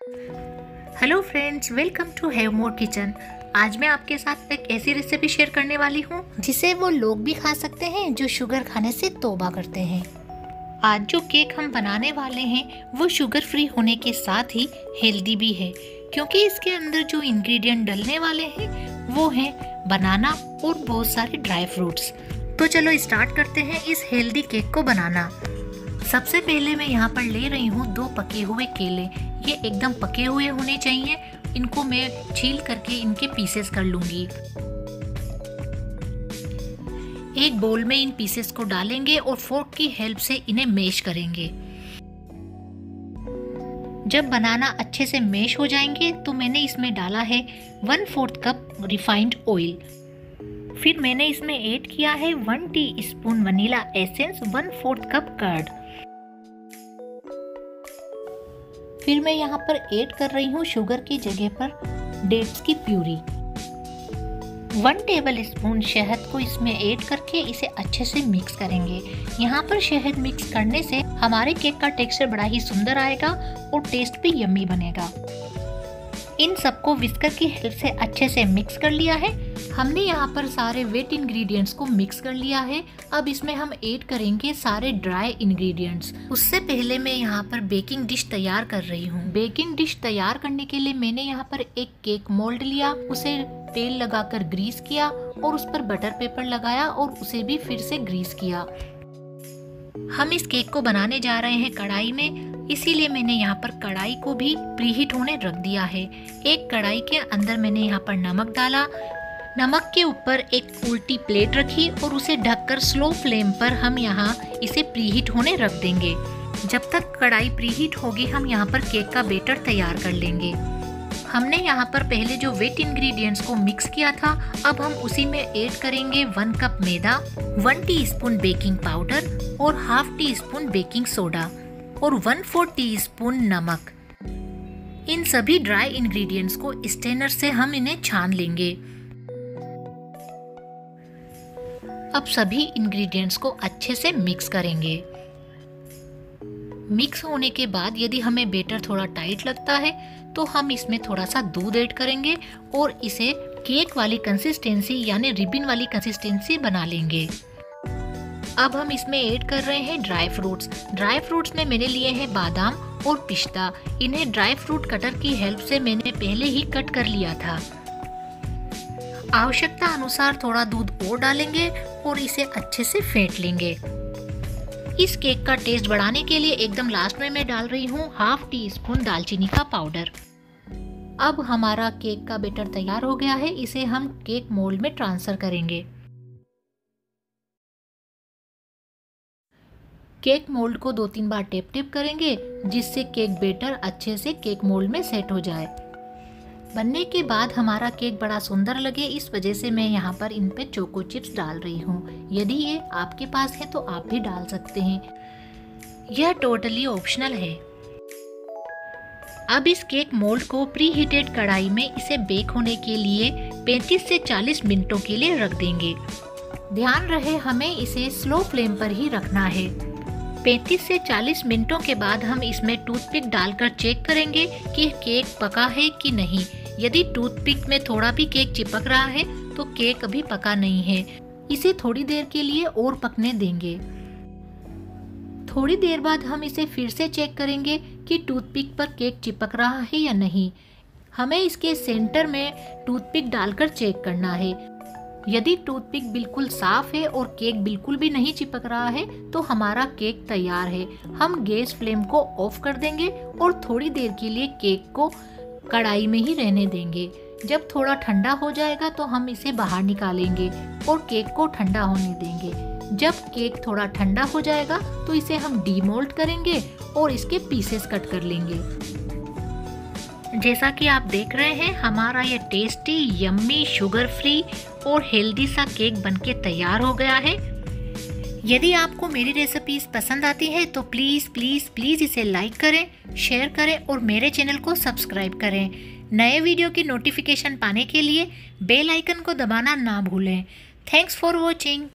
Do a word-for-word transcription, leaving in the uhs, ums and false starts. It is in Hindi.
Hello friends, welcome to have more kitchen. आज मैं आपके साथ एक ऐसी रेसिपी शेयर करने वाली हूँ जिसे वो लोग भी खा सकते हैं जो शुगर खाने से तौबा करते हैं। आज जो केक हम बनाने वाले हैं वो शुगर फ्री होने के साथ ही हेल्दी भी है, क्योंकि इसके अंदर जो इंग्रेडिएंट डलने वाले हैं वो हैं बनाना और बहुत सारे ड्राई फ्रूट्स। तो चलो स्टार्ट करते हैं इस हेल्दी केक को बनाना। सबसे पहले मैं यहाँ पर ले रही हूँ दो पके हुए केले। ये एकदम पके हुए होने चाहिए। इनको मैं छील करके इनके पीसेस कर लूंगी। एक बोल में इन पीसेस को डालेंगे और फोर्क की हेल्प से इन्हें मैश करेंगे। जब बनाना अच्छे से मैश हो जाएंगे तो मैंने इसमें डाला है one fourth cup refined oil. फिर मैंने इसमें ऐड किया है one teaspoon vanilla essence, one fourth cup curd. फिर मैं यहाँ पर ऐड कर रही हूँ शुगर की जगह पर डेट्स की प्यूरी। वन टेबल स्पून शहद को इसमें ऐड करके इसे अच्छे से मिक्स करेंगे। यहाँ पर शहद मिक्स करने से हमारे केक का टेक्सचर बड़ा ही सुंदर आएगा और टेस्ट भी यम्मी बनेगा। इन सबको विस्कर की हेल्प से अच्छे से मिक्स कर लिया है। हमने यहाँ पर सारे वेट इंग्रेडिएंट्स को मिक्स कर लिया है। अब इसमें हम ऐड करेंगे सारे ड्राई इंग्रेडिएंट्स। उससे पहले मैं यहाँ पर बेकिंग डिश तैयार कर रही हूँ। बेकिंग डिश तैयार करने के लिए मैंने यहाँ पर एक केक मोल्ड लिया, उसे तेल लगाकर ग्रीस किया और उस पर बटर पेपर लगाया और उसे भी फिर से ग्रीस किया। हम इस केक को बनाने जा रहे हैं कढ़ाई में, इसीलिए मैंने यहाँ पर कढ़ाई को भी प्रीहीट होने रख दिया है। एक कढ़ाई के अंदर मैंने यहाँ पर नमक डाला। नमक के ऊपर एक उल्टी प्लेट रखी और उसे ढककर स्लो फ्लेम पर हम यहाँ इसे प्रीहीट होने रख देंगे। जब तक कढ़ाई प्रीहीट होगी हम यहाँ पर केक का बैटर तैयार कर लेंगे। हमने यहाँ पर पहले जो वेट इंग्रेडिएंट्स को मिक्स किया था, अब हम उसी में ऐड करेंगे वन कप मैदा, वन टीस्पून बेकिंग पाउडर और half teaspoon baking soda और वन फोर टी स्पून नमक। इन सभी ड्राई इंग्रेडिएंट्स को स्ट्रेनर से हम इन्हें छान लेंगे। अब सभी इंग्रेडिएंट्स को अच्छे से मिक्स करेंगे। मिक्स होने के बाद यदि हमें बैटर थोड़ा टाइट लगता है तो हम इसमें थोड़ा सा दूध ऐड करेंगे और इसे केक वाली कंसिस्टेंसी यानी रिबन वाली कंसिस्टेंसी बना लेंगे। अब हम इसमें ऐड कर रहे हैं ड्राई फ्रूट्स। ड्राई फ्रूट्स में मैंने लिए हैं बादाम और पिस्ता। इन्हें ड्राई फ्रूट कटर की हेल्प से मैंने पहले ही कट कर लिया था। आवश्यकता अनुसार थोड़ा दूध और डालेंगे और इसे अच्छे से फेंट लेंगे। इस केक का टेस्ट बढ़ाने के लिए एकदम लास्ट में मैं डाल रही हूँ हाफ टी स्पून दालचीनी का पाउडर। अब हमारा केक का बैटर तैयार हो गया है। इसे हम केक मोल्ड में ट्रांसफर करेंगे। केक मोल्ड को दो तीन बार टेप टेप करेंगे जिससे केक बैटर अच्छे से केक मोल्ड में सेट हो जाए। बनने के बाद हमारा केक बड़ा सुंदर लगे, इस वजह से मैं यहाँ पर इन पे चोको चिप्स डाल रही हूँ। यदि ये आपके पास है तो आप भी डाल सकते हैं। यह टोटली ऑप्शनल है। अब इस केक मोल्ड को प्री हीटेड कढ़ाई में इसे बेक होने के लिए पैंतीस से चालीस मिनटों के लिए रख देंगे। ध्यान रहे हमें इसे स्लो फ्लेम पर ही रखना है। पैंतीस से चालीस मिनटों के बाद हम इसमें टूथपिक डालकर चेक करेंगे कि केक पका है कि नहीं। यदि टूथपिक में थोड़ा भी केक चिपक रहा है तो केक अभी पका नहीं है। इसे थोड़ी देर के लिए और पकने देंगे। थोड़ी देर बाद हम इसे फिर से चेक करेंगे कि टूथपिक पर केक चिपक रहा है या नहीं। हमें इसके सेंटर में टूथपिक डालकर चेक करना है। यदि टूथपिक बिल्कुल साफ है और केक बिल्कुल भी नहीं चिपक रहा है तो हमारा केक तैयार है। हम गैस फ्लेम को ऑफ कर देंगे और थोड़ी देर के लिए केक को कढ़ाई में ही रहने देंगे। जब थोड़ा ठंडा हो जाएगा तो हम इसे बाहर निकालेंगे और केक को ठंडा होने देंगे। जब केक थोड़ा ठंडा हो जाएगा तो इसे हम डीमोल्ड करेंगे और इसके पीसेस कट कर लेंगे। जैसा कि आप देख रहे हैं हमारा ये टेस्टी, यम्मी, शुगर फ्री और हेल्दी सा केक बनके तैयार हो गया है। यदि आपको मेरी रेसिपीज पसंद आती है तो प्लीज़ प्लीज़ प्लीज़ इसे लाइक करें, शेयर करें और मेरे चैनल को सब्सक्राइब करें। नए वीडियो की नोटिफिकेशन पाने के लिए बेल आइकन को दबाना ना भूलें। Thanks for watching.